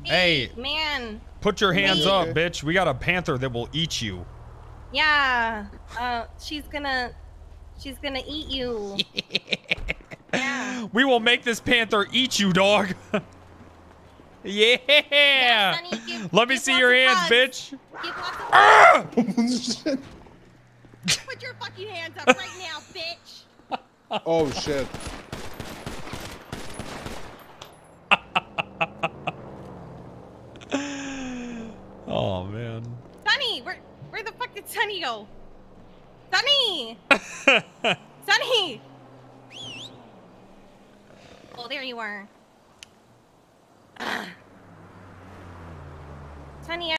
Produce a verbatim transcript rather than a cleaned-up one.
Hey, hey man. Put your hands Wait. up, bitch. We got a panther that will eat you. Yeah. Uh, she's gonna, she's gonna eat you. Yeah. We will make this panther eat you, dog. Yeah. Yeah, Sonny, give, Let me give see your hands, hugs. bitch. Give lots of Ah! Shit. Put your fucking hands up right now, bitch. Oh shit. Oh man. Sonny, where where the fuck did Sonny go? Sonny! Sonny! Oh, there you are. Sonny,